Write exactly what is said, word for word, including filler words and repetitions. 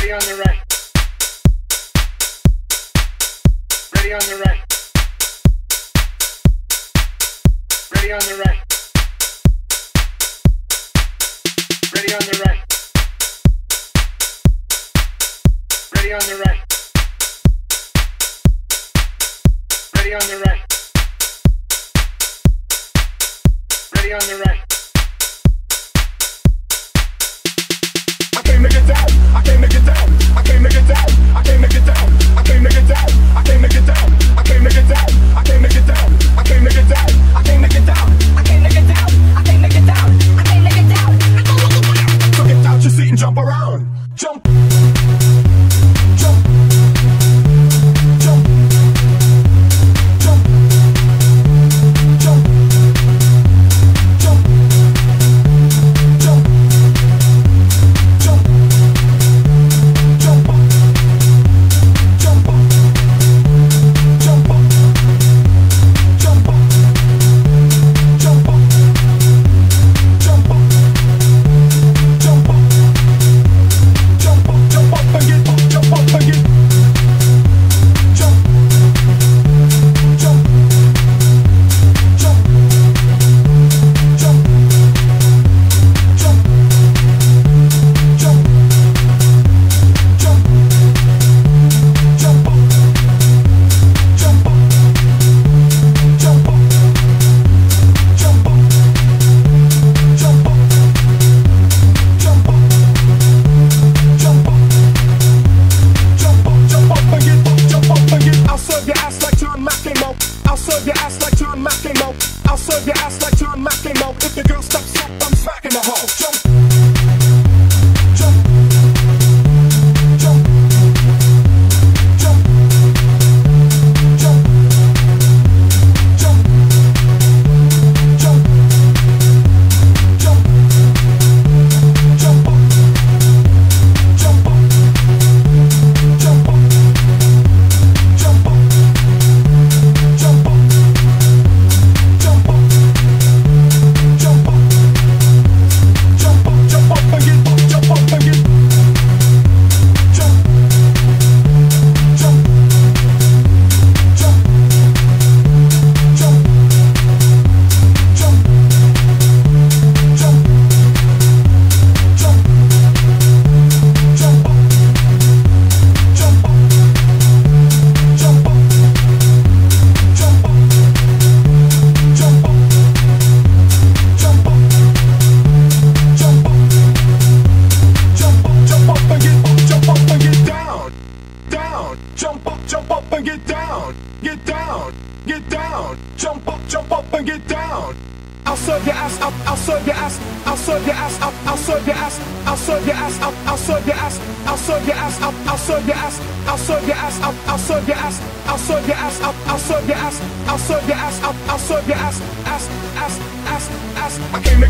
Ready on the right. Ready on the right. Ready on the right. Ready on the right. Ready on the right. Ready on the right. Ready on the right. I came to get down. I came to get down. I came to get down. I came to get down. I came to get down. I came to get down. I came to get down. I came to get down. I came to get down. I came to get down. I came to get down. I came to get down. I came to get down. So get out your seat and jump around. Jump. Jump. Jump. Jump. Jump. Jump. Jump. Jump. Jump up. Jump up. Jump up. Jump up. Jump up. Jump up. Jump up. Jump up. Jump up and get up. Jump up and get. Jump. Jump. Jump. Jump. Jump. Jump. Jump. Jump up. Jump up. Jump up. Jump up. Jump up. Jump up. Jump up. Jump up. Jump up and get up. Jump up and get. I'll serve your ass like John McEnroe. I'll serve your ass like John McEnroe. I'll serve your ass like John McEnroe. If the girl steps up, I'm smacking the hoe. Jump. Jump. Jump. Jump. Jump. Jump. Jump. Jump. Jump up. Jump up. Jump up. Jump up. Jump up. Jump up. Jump up. Jump up. Jump up and get up. Jump up and get. Jump. Jump. Jump. Jump. Jump. Jump. Jump. Jump up. Jump up. Jump up. Jump up. Jump up. Jump up. Jump up. Jump up. Jump up and get up. Jump up and get down. Down. Jump up. Jump up and get down. Get down. Get down. Jump up. Jump up and get down. I'll serve your ass up, I'll serve your ass, I'll serve your ass up, I'll serve your ass, I'll serve your ass up, I'll serve your ass, I'll serve your ass up, I'll serve your ass, I'll serve your ass up, I'll serve your ass, I'll serve your ass up, I'll serve your ass, I'll serve your ass up, I'll serve your ass, ass, ass, ass, ass. I came to